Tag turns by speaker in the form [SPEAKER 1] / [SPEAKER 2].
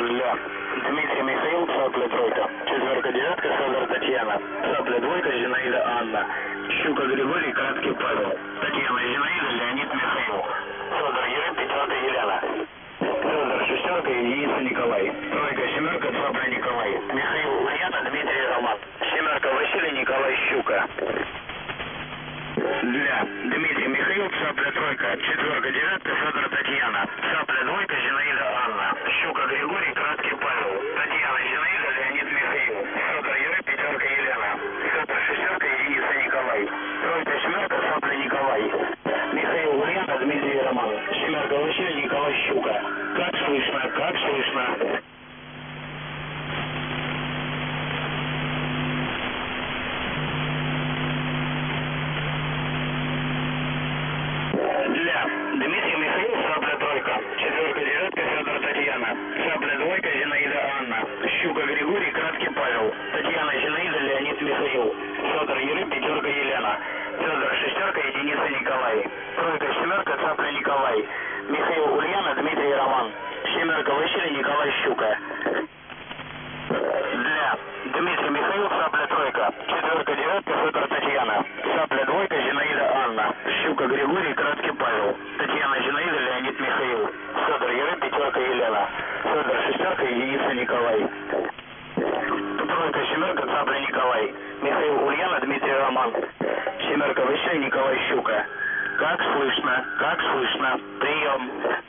[SPEAKER 1] Ля. Дмитрий Михаил, цапля тройка. Четверка, девятка, Федор, Татьяна. Цапля двойка, Зинаида, Анна. Щука, Григорий, Краткий, Павел. Татьяна, Зинаида, Леонид, Михаил. Федор, Юрий, пятерка, Елена. Федор, шестерка, единица, Николай. Тройка, семерка, цапля, Николай. Михаил, Ульяна, Дмитрий, Роман. Семерка, Василий, Николай, Щука. Ля. Дмитрий, Михаил, цапля, тройка. Четверка, девятка, Федор, Татьяна. Цапля, двойка, Зинаида, Анна. Щука, Григорий, Краткий, Павел. Татьяна, Зинаида, Леонид, Михаил. Федор, Юрий, пятерка, Елена. Федор, шестерка, единица, Николай. Тройка, семерка, цапля, Николай. Михаил, Ульяна, Дмитрий, Роман. Семерка, Василий, Николай, Щука. Как слышно, как слышно. Ля. Дмитрий, Михаил, цапля, тройка. Четверка, девятка, Федор, Татьяна. Цапля, двойка, Зинаида, Анна. Щука, Григорий, Краткий, Павел. Татьяна, Зинаида, Леонид, Михаил. Федор, Юрий, пятерка, Елена. Федор, шестерка, единица, Николай. Тройка, семерка, цапля, Николай. Михаил, Ульяна, Дмитрий, Роман. Семерка, Василий, Николай, Щука. Ля. Дмитрий, Михаил, цапля, тройка. Четверка, девятка, Федор, Татьяна. Цапля, двойка, Зинаида, Анна. Щука, Григорий, Краткий, Павел. Татьяна, Зинаида, Леонид, Михаил. Федор, Юрий, пятерка, Елена. Федор, шестерка, единица, Николай. Тройка, семерка, цапля, Николай. Михаил, Ульяна, Дмитрий, Роман. Семерка, Василий, Николай, Щука. Как слышно, прием.